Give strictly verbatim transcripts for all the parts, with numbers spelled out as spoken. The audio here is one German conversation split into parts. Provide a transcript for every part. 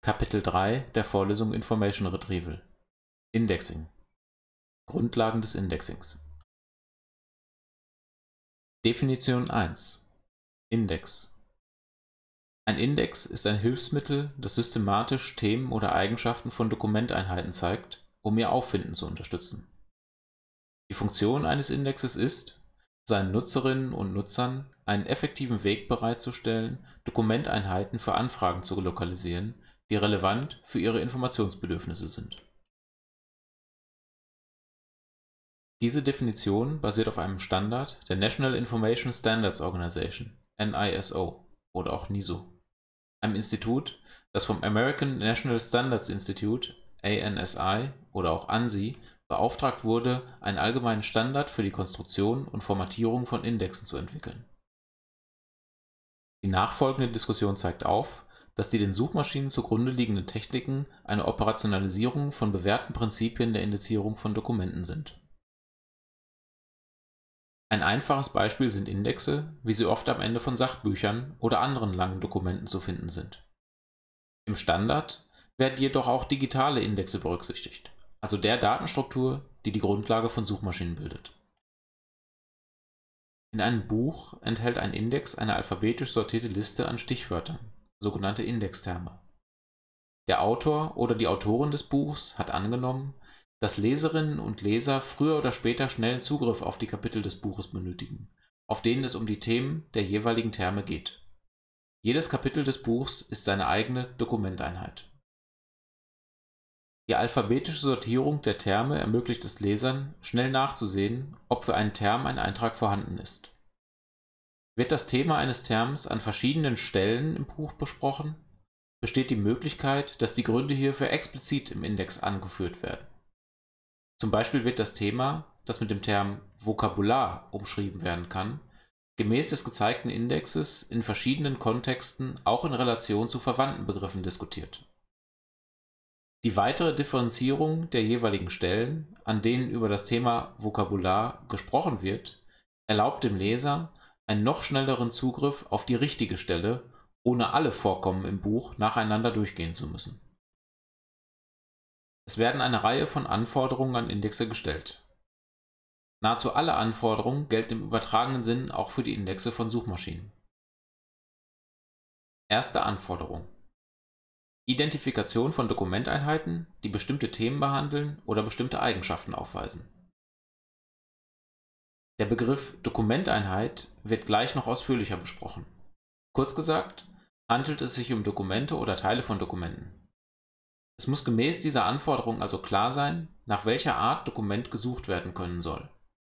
Kapitel drei der Vorlesung Information Retrieval. Indexing. Grundlagen des Indexings. Definition eins. Index. Ein Index ist ein Hilfsmittel, das systematisch Themen oder Eigenschaften von Dokumenteinheiten zeigt, um ihr Auffinden zu unterstützen. Die Funktion eines Indexes ist, seinen Nutzerinnen und Nutzern einen effektiven Weg bereitzustellen, Dokumenteinheiten für Anfragen zu lokalisieren, die relevant für ihre Informationsbedürfnisse sind. Diese Definition basiert auf einem Standard der National Information Standards Organization (N I S O) oder auch N I S O, einem Institut, das vom American National Standards Institute (A N S I) oder auch A N S I beauftragt wurde, einen allgemeinen Standard für die Konstruktion und Formatierung von Indexen zu entwickeln. Die nachfolgende Diskussion zeigt auf, dass die den Suchmaschinen zugrunde liegenden Techniken eine Operationalisierung von bewährten Prinzipien der Indizierung von Dokumenten sind. Ein einfaches Beispiel sind Indexe, wie sie oft am Ende von Sachbüchern oder anderen langen Dokumenten zu finden sind. Im Standard werden jedoch auch digitale Indexe berücksichtigt, also der Datenstruktur, die die Grundlage von Suchmaschinen bildet. In einem Buch enthält ein Index eine alphabetisch sortierte Liste an Stichwörtern, sogenannte Indexterme. Der Autor oder die Autorin des Buchs hat angenommen, dass Leserinnen und Leser früher oder später schnellen Zugriff auf die Kapitel des Buches benötigen, auf denen es um die Themen der jeweiligen Terme geht. Jedes Kapitel des Buchs ist seine eigene Dokumenteinheit. Die alphabetische Sortierung der Terme ermöglicht es Lesern, schnell nachzusehen, ob für einen Term ein Eintrag vorhanden ist. Wird das Thema eines Terms an verschiedenen Stellen im Buch besprochen, besteht die Möglichkeit, dass die Gründe hierfür explizit im Index angeführt werden. Zum Beispiel wird das Thema, das mit dem Term Vokabular umschrieben werden kann, gemäß des gezeigten Indexes in verschiedenen Kontexten auch in Relation zu verwandten Begriffen diskutiert. Die weitere Differenzierung der jeweiligen Stellen, an denen über das Thema Vokabular gesprochen wird, erlaubt dem Leser einen noch schnelleren Zugriff auf die richtige Stelle, ohne alle Vorkommen im Buch nacheinander durchgehen zu müssen. Es werden eine Reihe von Anforderungen an Indexe gestellt. Nahezu alle Anforderungen gelten im übertragenen Sinn auch für die Indexe von Suchmaschinen. Erste Anforderung: Identifikation von Dokumenteinheiten, die bestimmte Themen behandeln oder bestimmte Eigenschaften aufweisen. Der Begriff Dokumenteinheit wird gleich noch ausführlicher besprochen. Kurz gesagt, handelt es sich um Dokumente oder Teile von Dokumenten. Es muss gemäß dieser Anforderung also klar sein, nach welcher Art Dokument gesucht werden können soll.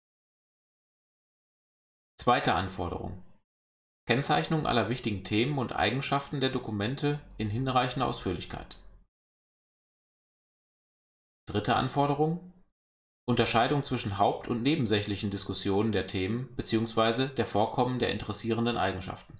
Zweite Anforderung: Kennzeichnung aller wichtigen Themen und Eigenschaften der Dokumente in hinreichender Ausführlichkeit. Dritte Anforderung: Unterscheidung zwischen haupt- und nebensächlichen Diskussionen der Themen bzw. der Vorkommen der interessierenden Eigenschaften.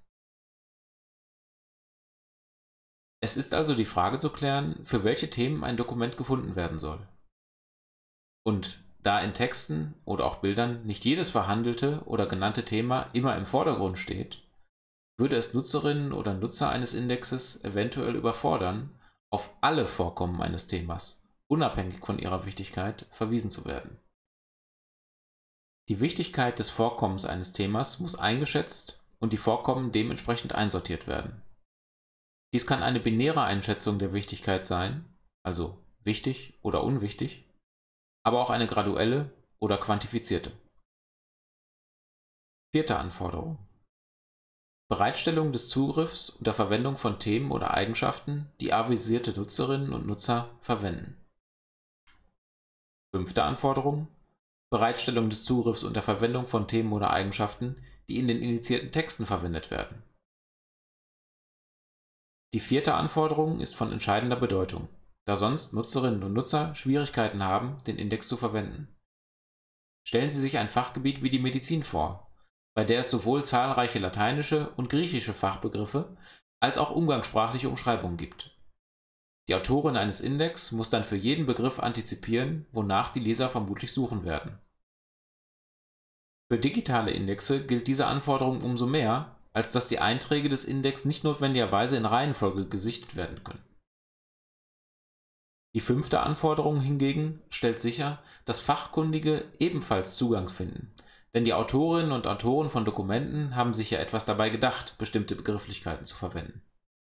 Es ist also die Frage zu klären, für welche Themen ein Dokument gefunden werden soll. Und da in Texten oder auch Bildern nicht jedes verhandelte oder genannte Thema immer im Vordergrund steht, würde es Nutzerinnen oder Nutzer eines Indexes eventuell überfordern, auf alle Vorkommen eines Themas, unabhängig von ihrer Wichtigkeit, verwiesen zu werden. Die Wichtigkeit des Vorkommens eines Themas muss eingeschätzt und die Vorkommen dementsprechend einsortiert werden. Dies kann eine binäre Einschätzung der Wichtigkeit sein, also wichtig oder unwichtig, aber auch eine graduelle oder quantifizierte. Vierte Anforderung: Bereitstellung des Zugriffs unter Verwendung von Themen oder Eigenschaften, die avisierte Nutzerinnen und Nutzer verwenden. Fünfte Anforderung: Bereitstellung des Zugriffs unter Verwendung von Themen oder Eigenschaften, die in den indizierten Texten verwendet werden. Die vierte Anforderung ist von entscheidender Bedeutung, da sonst Nutzerinnen und Nutzer Schwierigkeiten haben, den Index zu verwenden. Stellen Sie sich ein Fachgebiet wie die Medizin vor, bei der es sowohl zahlreiche lateinische und griechische Fachbegriffe als auch umgangssprachliche Umschreibungen gibt. Die Autorin eines Index muss dann für jeden Begriff antizipieren, wonach die Leser vermutlich suchen werden. Für digitale Indexe gilt diese Anforderung umso mehr, als dass die Einträge des Index nicht notwendigerweise in Reihenfolge gesichtet werden können. Die fünfte Anforderung hingegen stellt sicher, dass Fachkundige ebenfalls Zugang finden, denn die Autorinnen und Autoren von Dokumenten haben sich ja etwas dabei gedacht, bestimmte Begrifflichkeiten zu verwenden.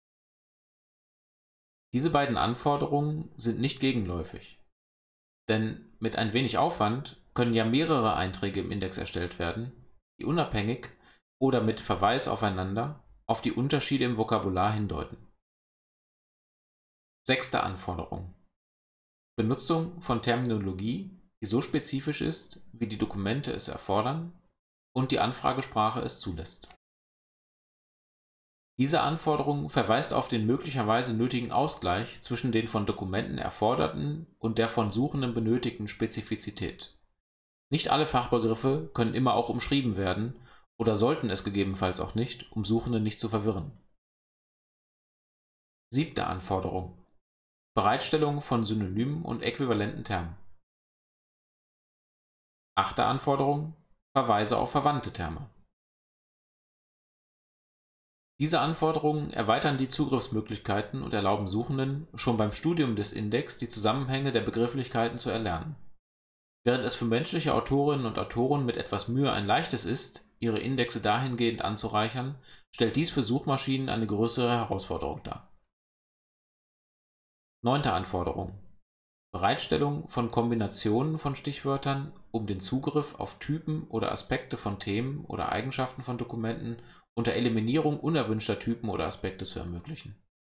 Diese beiden Anforderungen sind nicht gegenläufig, denn mit ein wenig Aufwand können ja mehrere Einträge im Index erstellt werden, die unabhängig oder mit Verweis aufeinander auf die Unterschiede im Vokabular hindeuten. Sechste Anforderung: Benutzung von Terminologie, die so spezifisch ist, wie die Dokumente es erfordern und die Anfragesprache es zulässt. Diese Anforderung verweist auf den möglicherweise nötigen Ausgleich zwischen den von Dokumenten erforderten und der von Suchenden benötigten Spezifizität. Nicht alle Fachbegriffe können immer auch umschrieben werden oder sollten es gegebenenfalls auch nicht, um Suchende nicht zu verwirren. Siebte Anforderung: Bereitstellung von synonymen und äquivalenten Termen. Achte Anforderung: Verweise auf verwandte Terme. Diese Anforderungen erweitern die Zugriffsmöglichkeiten und erlauben Suchenden, schon beim Studium des Index die Zusammenhänge der Begrifflichkeiten zu erlernen. Während es für menschliche Autorinnen und Autoren mit etwas Mühe ein leichtes ist, ihre Indexe dahingehend anzureichern, stellt dies für Suchmaschinen eine größere Herausforderung dar. Neunte Anforderung: Bereitstellung von Kombinationen von Stichwörtern, um den Zugriff auf Typen oder Aspekte von Themen oder Eigenschaften von Dokumenten unter Eliminierung unerwünschter Typen oder Aspekte zu ermöglichen.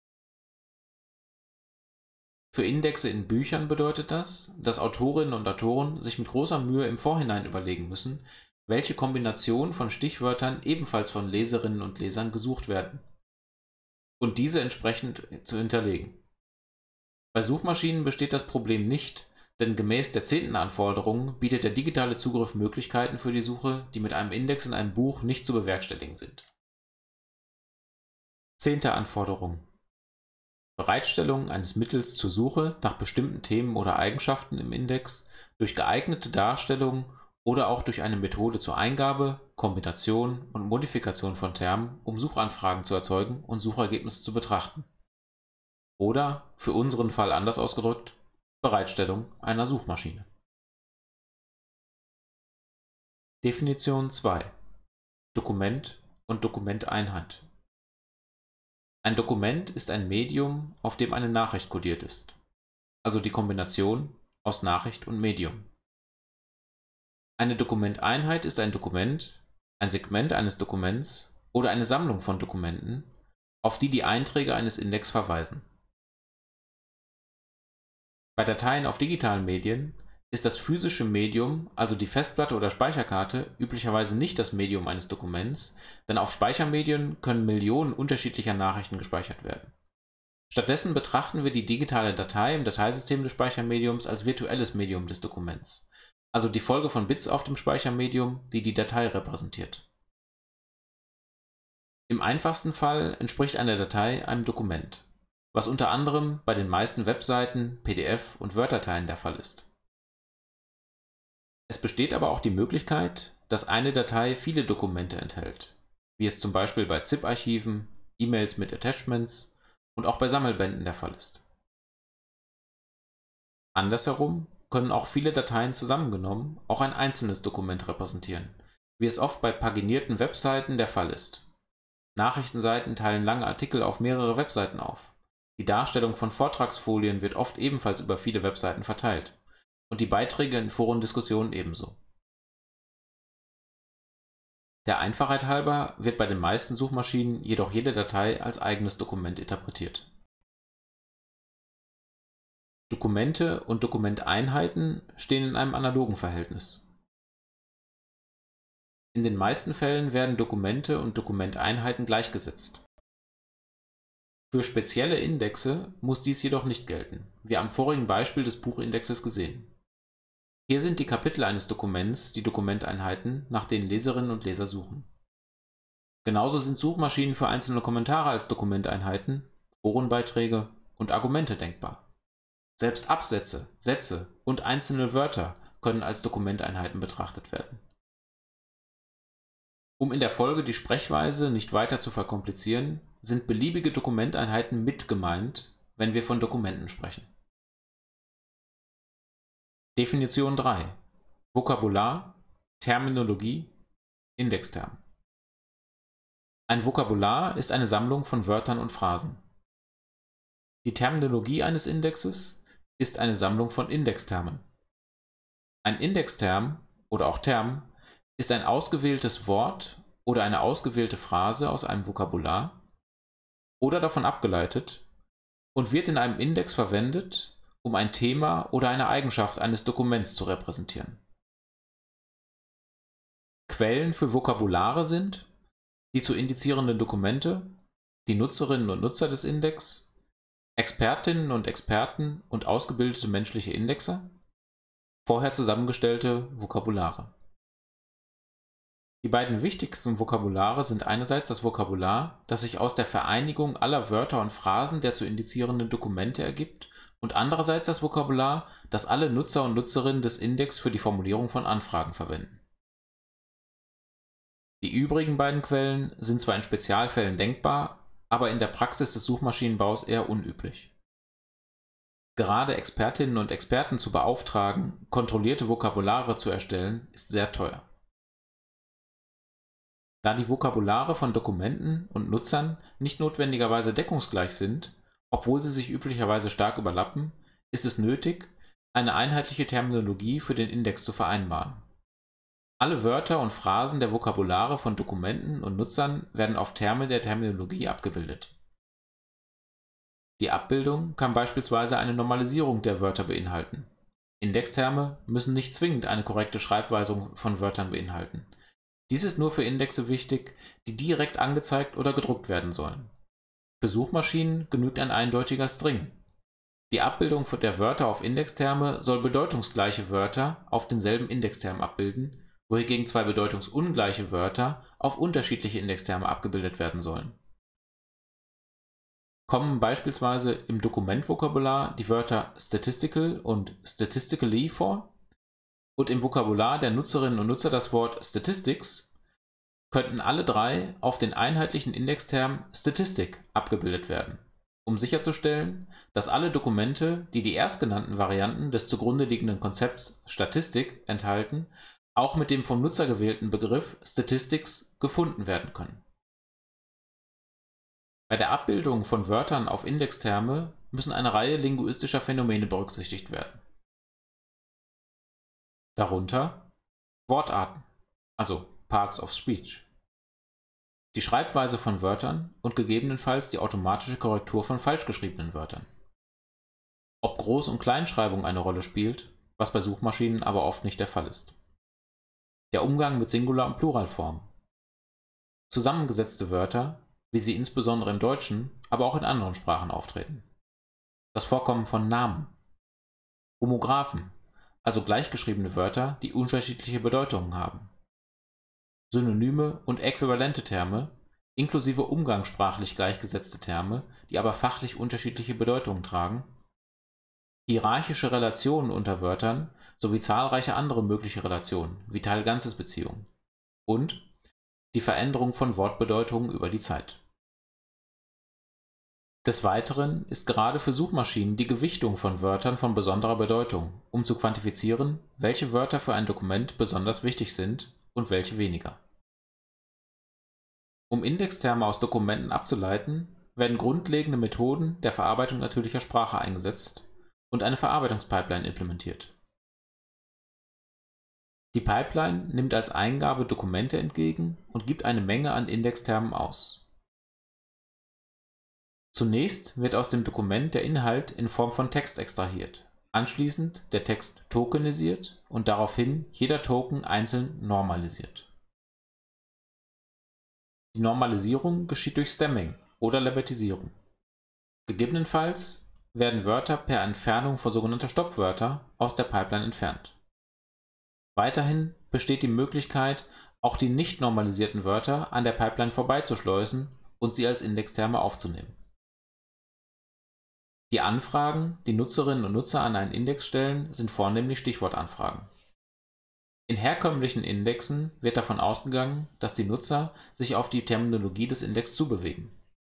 Für Indexe in Büchern bedeutet das, dass Autorinnen und Autoren sich mit großer Mühe im Vorhinein überlegen müssen, welche Kombination von Stichwörtern ebenfalls von Leserinnen und Lesern gesucht werden, und diese entsprechend zu hinterlegen. Bei Suchmaschinen besteht das Problem nicht, denn gemäß der zehnten Anforderung bietet der digitale Zugriff Möglichkeiten für die Suche, die mit einem Index in einem Buch nicht zu bewerkstelligen sind. Zehnte Anforderung: Bereitstellung eines Mittels zur Suche nach bestimmten Themen oder Eigenschaften im Index durch geeignete Darstellung oder auch durch eine Methode zur Eingabe, Kombination und Modifikation von Termen, um Suchanfragen zu erzeugen und Suchergebnisse zu betrachten. Oder, für unseren Fall anders ausgedrückt, Bereitstellung einer Suchmaschine. Definition zwei: Dokument und Dokumenteinheit. Ein Dokument ist ein Medium, auf dem eine Nachricht kodiert ist, also die Kombination aus Nachricht und Medium. Eine Dokumenteinheit ist ein Dokument, ein Segment eines Dokuments oder eine Sammlung von Dokumenten, auf die die Einträge eines Index verweisen. Bei Dateien auf digitalen Medien ist das physische Medium, also die Festplatte oder Speicherkarte, üblicherweise nicht das Medium eines Dokuments, denn auf Speichermedien können Millionen unterschiedlicher Nachrichten gespeichert werden. Stattdessen betrachten wir die digitale Datei im Dateisystem des Speichermediums als virtuelles Medium des Dokuments, also die Folge von Bits auf dem Speichermedium, die die Datei repräsentiert. Im einfachsten Fall entspricht eine Datei einem Dokument, was unter anderem bei den meisten Webseiten, P D F- und Word-Dateien der Fall ist. Es besteht aber auch die Möglichkeit, dass eine Datei viele Dokumente enthält, wie es zum Beispiel bei ZIP-Archiven, E-Mails mit Attachments und auch bei Sammelbänden der Fall ist. Andersherum können auch viele Dateien zusammengenommen auch ein einzelnes Dokument repräsentieren, wie es oft bei paginierten Webseiten der Fall ist. Nachrichtenseiten teilen lange Artikel auf mehrere Webseiten auf. Die Darstellung von Vortragsfolien wird oft ebenfalls über viele Webseiten verteilt und die Beiträge in Forendiskussionen ebenso. Der Einfachheit halber wird bei den meisten Suchmaschinen jedoch jede Datei als eigenes Dokument interpretiert. Dokumente und Dokumenteinheiten stehen in einem analogen Verhältnis. In den meisten Fällen werden Dokumente und Dokumenteinheiten gleichgesetzt. Für spezielle Indexe muss dies jedoch nicht gelten, wie am vorigen Beispiel des Buchindexes gesehen. Hier sind die Kapitel eines Dokuments die Dokumenteinheiten, nach denen Leserinnen und Leser suchen. Genauso sind Suchmaschinen für einzelne Kommentare als Dokumenteinheiten, Forenbeiträge und Argumente denkbar. Selbst Absätze, Sätze und einzelne Wörter können als Dokumenteinheiten betrachtet werden. Um in der Folge die Sprechweise nicht weiter zu verkomplizieren, sind beliebige Dokumenteinheiten mit gemeint, wenn wir von Dokumenten sprechen. Definition drei: Vokabular, Terminologie, Indexterm. Ein Vokabular ist eine Sammlung von Wörtern und Phrasen. Die Terminologie eines Indexes ist eine Sammlung von Indextermen. Ein Indexterm oder auch Term ist ein ausgewähltes Wort oder eine ausgewählte Phrase aus einem Vokabular oder davon abgeleitet und wird in einem Index verwendet, um ein Thema oder eine Eigenschaft eines Dokuments zu repräsentieren. Quellen für Vokabulare sind die zu indizierenden Dokumente, die Nutzerinnen und Nutzer des Index, Expertinnen und Experten und ausgebildete menschliche Indexer, vorher zusammengestellte Vokabulare. Die beiden wichtigsten Vokabulare sind einerseits das Vokabular, das sich aus der Vereinigung aller Wörter und Phrasen der zu indizierenden Dokumente ergibt, und andererseits das Vokabular, das alle Nutzer und Nutzerinnen des Index für die Formulierung von Anfragen verwenden. Die übrigen beiden Quellen sind zwar in Spezialfällen denkbar, aber in der Praxis des Suchmaschinenbaus eher unüblich. Gerade Expertinnen und Experten zu beauftragen, kontrollierte Vokabulare zu erstellen, ist sehr teuer. Da die Vokabulare von Dokumenten und Nutzern nicht notwendigerweise deckungsgleich sind, obwohl sie sich üblicherweise stark überlappen, ist es nötig, eine einheitliche Terminologie für den Index zu vereinbaren. Alle Wörter und Phrasen der Vokabulare von Dokumenten und Nutzern werden auf Terme der Terminologie abgebildet. Die Abbildung kann beispielsweise eine Normalisierung der Wörter beinhalten. Indexterme müssen nicht zwingend eine korrekte Schreibweise von Wörtern beinhalten. Dies ist nur für Indexe wichtig, die direkt angezeigt oder gedruckt werden sollen. Für Suchmaschinen genügt ein eindeutiger String. Die Abbildung der Wörter auf Indexterme soll bedeutungsgleiche Wörter auf denselben Indexterm abbilden, wohingegen zwei bedeutungsungleiche Wörter auf unterschiedliche Indexterme abgebildet werden sollen. Kommen beispielsweise im Dokumentvokabular die Wörter statistical und statistically vor und im Vokabular der Nutzerinnen und Nutzer das Wort statistics, könnten alle drei auf den einheitlichen Indexterm statistic abgebildet werden, um sicherzustellen, dass alle Dokumente, die die erstgenannten Varianten des zugrunde liegenden Konzepts Statistik enthalten, auch mit dem vom Nutzer gewählten Begriff Statistics gefunden werden können. Bei der Abbildung von Wörtern auf Indexterme müssen eine Reihe linguistischer Phänomene berücksichtigt werden. Darunter Wortarten, also Parts of Speech, die Schreibweise von Wörtern und gegebenenfalls die automatische Korrektur von falsch geschriebenen Wörtern. Ob Groß- und Kleinschreibung eine Rolle spielt, was bei Suchmaschinen aber oft nicht der Fall ist. Der Umgang mit Singular- und Pluralformen. Zusammengesetzte Wörter, wie sie insbesondere im Deutschen, aber auch in anderen Sprachen auftreten. Das Vorkommen von Namen. Homographen, also gleichgeschriebene Wörter, die unterschiedliche Bedeutungen haben. Synonyme und äquivalente Terme, inklusive umgangssprachlich gleichgesetzte Terme, die aber fachlich unterschiedliche Bedeutungen tragen. Hierarchische Relationen unter Wörtern sowie zahlreiche andere mögliche Relationen, wie Teil-Ganzes-Beziehungen. Und die Veränderung von Wortbedeutungen über die Zeit. Des Weiteren ist gerade für Suchmaschinen die Gewichtung von Wörtern von besonderer Bedeutung, um zu quantifizieren, welche Wörter für ein Dokument besonders wichtig sind und welche weniger. Um Indexterme aus Dokumenten abzuleiten, werden grundlegende Methoden der Verarbeitung natürlicher Sprache eingesetzt und eine Verarbeitungspipeline implementiert. Die Pipeline nimmt als Eingabe Dokumente entgegen und gibt eine Menge an Indextermen aus. Zunächst wird aus dem Dokument der Inhalt in Form von Text extrahiert, anschließend der Text tokenisiert und daraufhin jeder Token einzeln normalisiert. Die Normalisierung geschieht durch Stemming oder Lemmatisierung. Gegebenenfalls werden Wörter per Entfernung von sogenannter Stoppwörter aus der Pipeline entfernt. Weiterhin besteht die Möglichkeit, auch die nicht normalisierten Wörter an der Pipeline vorbeizuschleusen und sie als Indexterme aufzunehmen. Die Anfragen, die Nutzerinnen und Nutzer an einen Index stellen, sind vornehmlich Stichwortanfragen. In herkömmlichen Indexen wird davon ausgegangen, dass die Nutzer sich auf die Terminologie des Index zubewegen.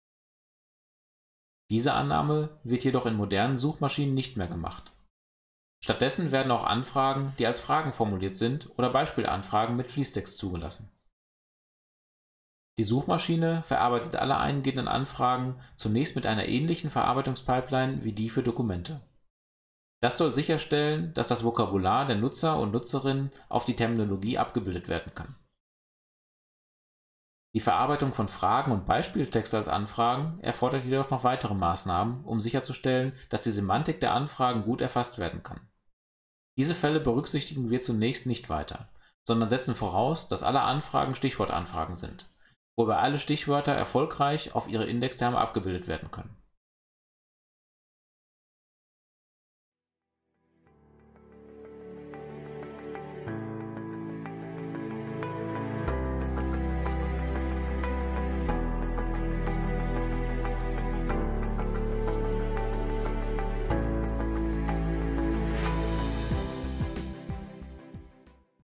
Diese Annahme wird jedoch in modernen Suchmaschinen nicht mehr gemacht. Stattdessen werden auch Anfragen, die als Fragen formuliert sind, oder Beispielanfragen mit Fließtext zugelassen. Die Suchmaschine verarbeitet alle eingehenden Anfragen zunächst mit einer ähnlichen Verarbeitungspipeline wie die für Dokumente. Das soll sicherstellen, dass das Vokabular der Nutzer und Nutzerinnen auf die Terminologie abgebildet werden kann. Die Verarbeitung von Fragen und Beispieltext als Anfragen erfordert jedoch noch weitere Maßnahmen, um sicherzustellen, dass die Semantik der Anfragen gut erfasst werden kann. Diese Fälle berücksichtigen wir zunächst nicht weiter, sondern setzen voraus, dass alle Anfragen Stichwortanfragen sind, wobei alle Stichwörter erfolgreich auf ihre Indexterme abgebildet werden können